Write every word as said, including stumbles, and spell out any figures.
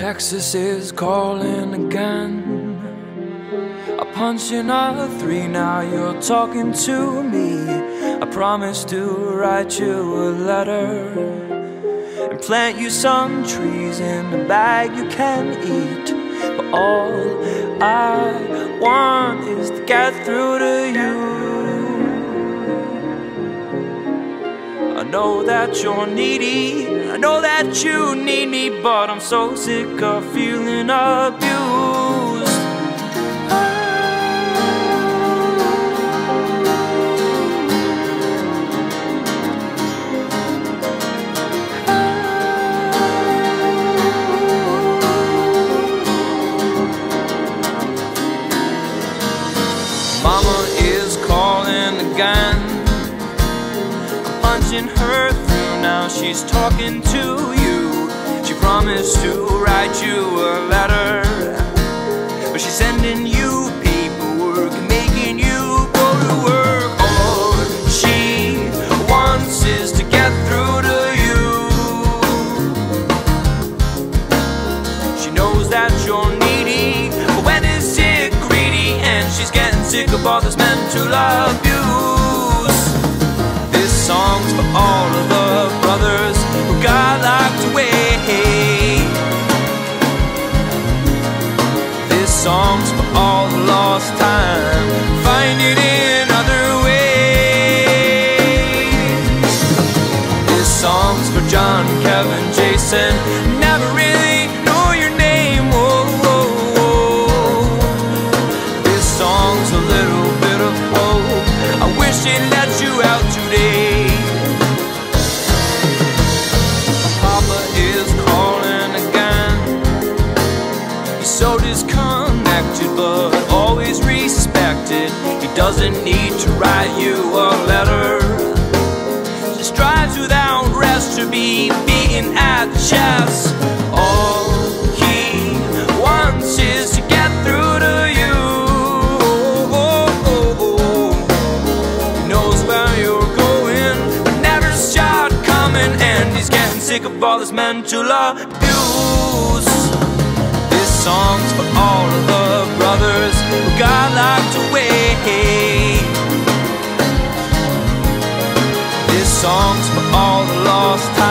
Texas is calling again. I punch in a three, now you're talking to me. I promised to write you a letter and plant you some trees in a bag you can eat. But all I want is to get through to you. I know that you're needy, I know that you need me, but I'm so sick of feeling abused. Mama is calling again. I'm punching her through, now she's talking to you. She promised to write you a letter, but she's sending you paperwork and making you go to work. All she wants is to get through to you. She knows that you're needy, but when is it greedy? And she's getting sick of all this mental abuse. This song's for all of the brothers who got locked away. This song's for all the lost time, find it in other ways. This song's for John, Kevin, Jason, never really know your name. Whoa, whoa, whoa. This song's a little bit of hope, I wish it let you out today. Papa is calling again. He's so disconnected but always respected. He doesn't need to write you a letter, just strives without rest to be beaten at the chest. All he wants is to get through to you. He knows where you're going, but never saw it coming, and he's getting sick of all this mental abuse. This song's for all of the brothers who got locked away. This song's for all the lost time.